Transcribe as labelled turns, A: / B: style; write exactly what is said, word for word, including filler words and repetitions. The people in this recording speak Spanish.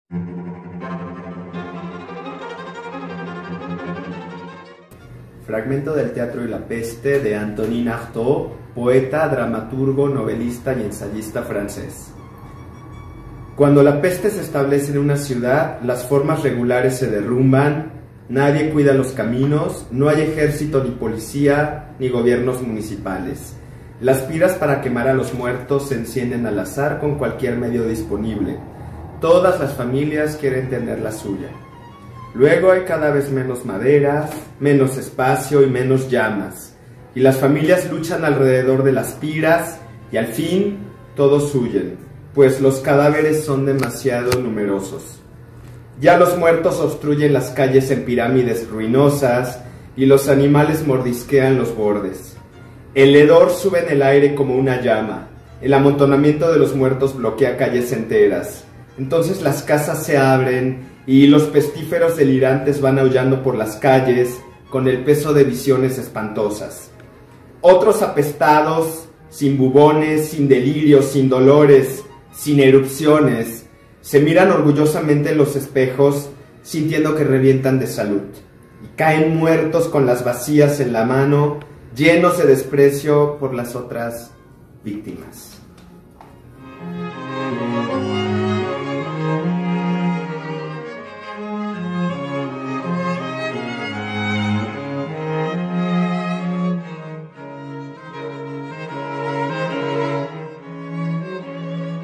A: Fragmento del Teatro y la Peste de Antonin Artaud, poeta, dramaturgo, novelista y ensayista francés. Cuando la peste se establece en una ciudad, las formas regulares se derrumban, nadie cuida los caminos, no hay ejército ni policía ni gobiernos municipales. Las piras para quemar a los muertos se encienden al azar con cualquier medio disponible. Todas las familias quieren tener la suya. Luego hay cada vez menos maderas, menos espacio y menos llamas, y las familias luchan alrededor de las piras y al fin todos huyen, pues los cadáveres son demasiado numerosos. Ya los muertos obstruyen las calles en pirámides ruinosas y los animales mordisquean los bordes. El hedor sube en el aire como una llama, el amontonamiento de los muertos bloquea calles enteras. Entonces las casas se abren y los pestíferos delirantes van aullando por las calles con el peso de visiones espantosas. Otros apestados, sin bubones, sin delirios, sin dolores, sin erupciones, se miran orgullosamente en los espejos sintiendo que revientan de salud y caen muertos con las vacías en la mano, llenos de desprecio por las otras víctimas.